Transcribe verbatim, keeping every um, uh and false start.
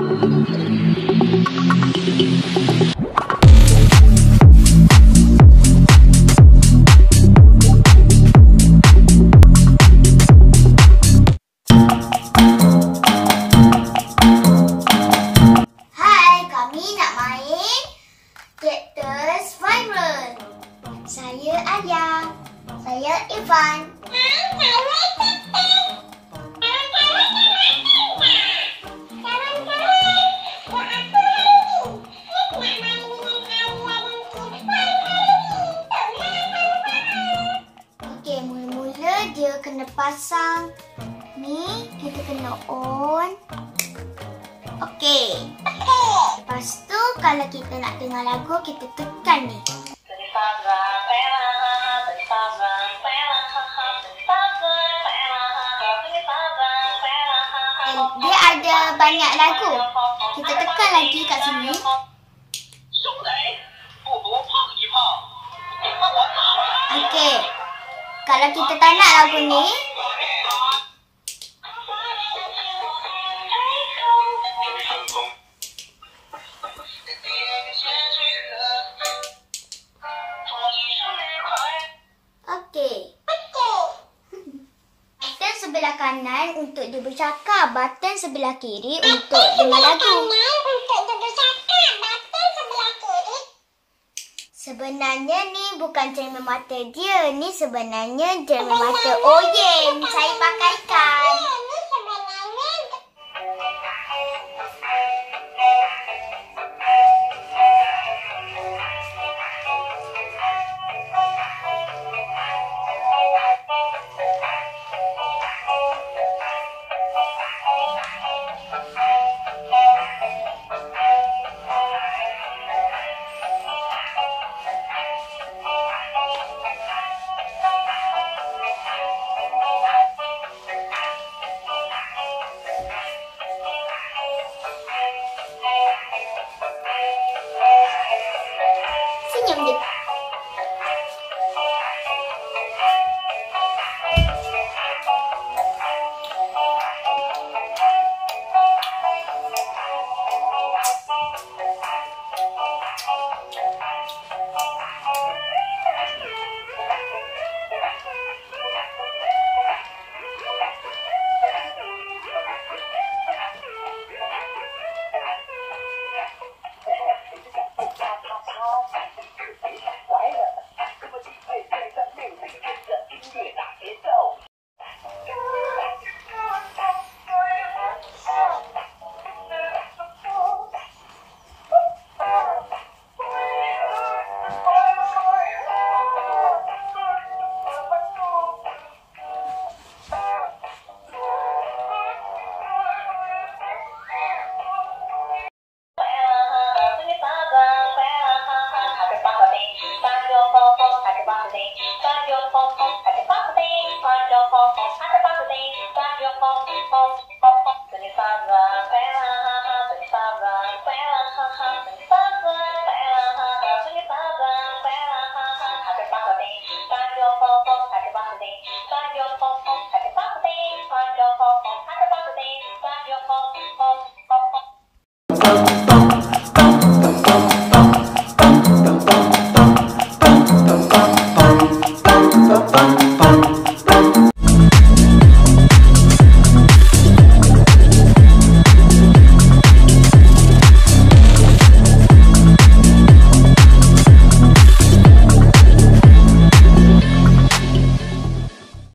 Saya Ayah. Saya Ivan. Okey, mula-mula dia kena pasang ni, kita kena on. Okey. Lepas tu kalau kita nak dengar lagu, kita tekan ni. Dia ada banyak lagu. Kita tekan lagi kat sini. Okey. Kalau kita tak nak lagu ni, okey. Button sebelah kanan untuk dia bercakap, button sebelah kiri untuk dengar lagu. Sebenarnya ni bukan cermin mata dia, ni sebenarnya cermin mata Oyen. Saya pakaikan.